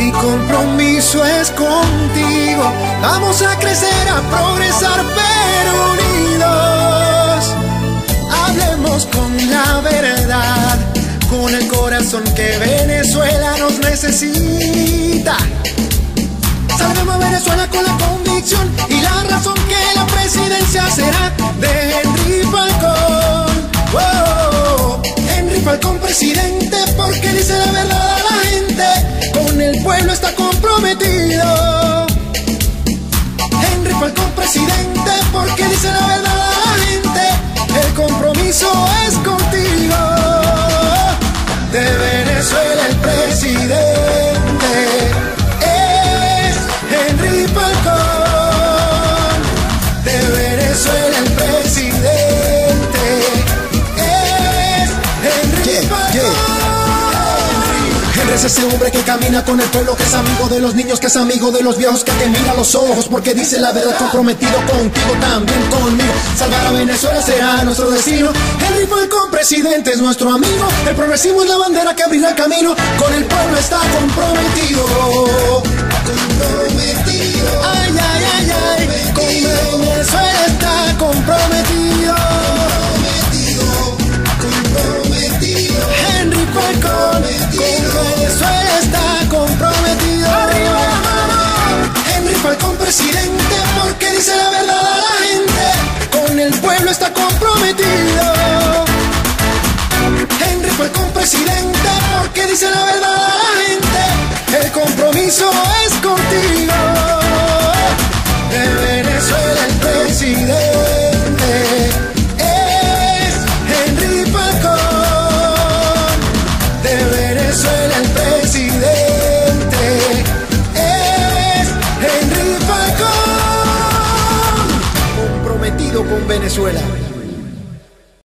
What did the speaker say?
Mi compromiso es contigo. Vamos a crecer, a progresar, pero unidos. Hablemos con la verdad, con el corazón que Venezuela nos necesita. Salvemos a Venezuela con la convicción y la razón que la presidencia será de Henry Falcón. Oh, Henry Falcón presidente, porque dice la verdad a la gente, con el pueblo está comprometido. Henry Falcón presidente, porque dice la verdad a la gente, el compromiso es contigo. De Venezuela el presidente es Henry Falcón. De Venezuela el presidente es Henry Falcón. Henry es ese hombre que camina con el pueblo, que es amigo de los niños, que es amigo de los viejos, que te mira a los ojos porque dice la verdad, comprometido contigo, también conmigo. Salvar a Venezuela será nuestro destino. Henry Falcón presidente es nuestro amigo. El progresismo es la bandera que abrirá el camino. Con el pueblo está comprometido. Comprometido. Ay, ay, ay, ay. Con Venezuela está comprometido. Comprometido. Henry Falcón con Venezuela está comprometido. Arriba la mano. Henry Falcón presidente, porque dice la verdad a la gente, con el pueblo está comprometido. Henry Falcón presidente, porque dice la verdad a la gente, el compromiso es contigo. De Venezuela el presidente es Henry Falcón. De Venezuela el presidente es Henry Falcón. Comprometido con Venezuela.